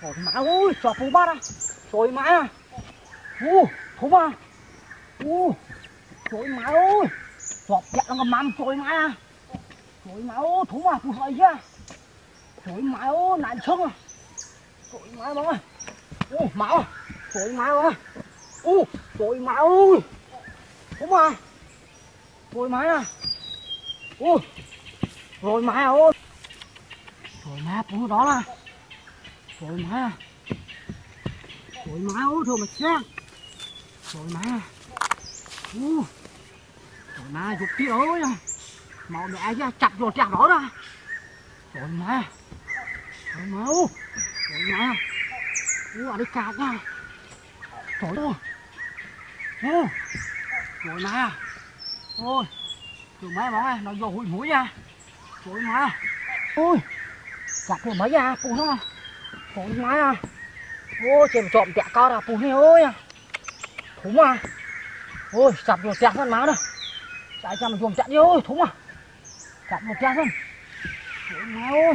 Trời má ơi, chọc phú bát à. Trời má à. Thú mà. Trời má ơi. Chọc dẹt nó ngầm mắm, trời má à. Trời má ơi, thú mà, phú sợi chứ. Trời má ơi, nạn sông à. Trời má bóng ơi. Máu. Trời má ơi. Trời má ơi. Thú mà. Trời má à. Rồi má ơi. Trời má, phú đó là. Trời má. Trời má ơi, thôi mà xem. Trời má. Trời má, dục tí ơi. Màu mẹ chứ, chặt rồi chặt đó ra. Trời má. Trời má ơi. Trời má. Ở đây cạp nha. Trời ơi. Trời má. Ôi. Trời má bóng này, nó vô hụi mũi nha. Trời má. Ôi. Chặt của mấy à, phụ nó. Trời má à. Ôi, chèm trộm tẹt cao ra, phụ này ơi. Thú mà. Ôi, chặt rồi tẹt con má đó. Tại sao mà chuồng chặt đi ơi, thú mà. Chặt một tẹt luôn. Trời má ơi.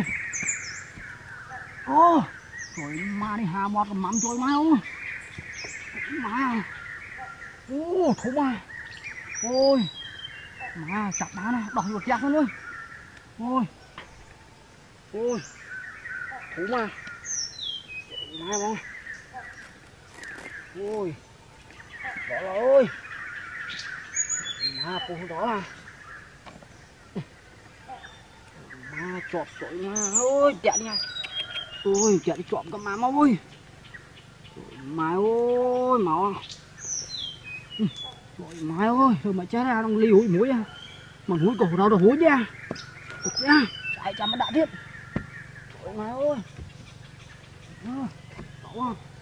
Trời má đi hà mọt mắm trời má ơi. Má. Thú mà. Ôi. Má chặt má này, đỏ một tẹt luôn ơi. Ôi. Thú mà. Má bông. Ôi. Đó là ơi. Má phụ đó là. Má chọp trời má ơi, chạy đi nha. Ôi, chạy đi chọp con má ơi. Má ơi, máu. Trời má ơi, thôi mà chết ra nó ly húi mũi à. Mà húi cổ đâu được húi nha. Tục nha, chạy chăm nó đã tiếp. Trời má ơi. Đó.